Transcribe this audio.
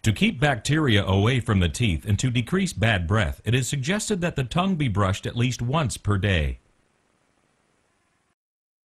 To keep bacteria away from the teeth and to decrease bad breath, it is suggested that the tongue be brushed at least once per day.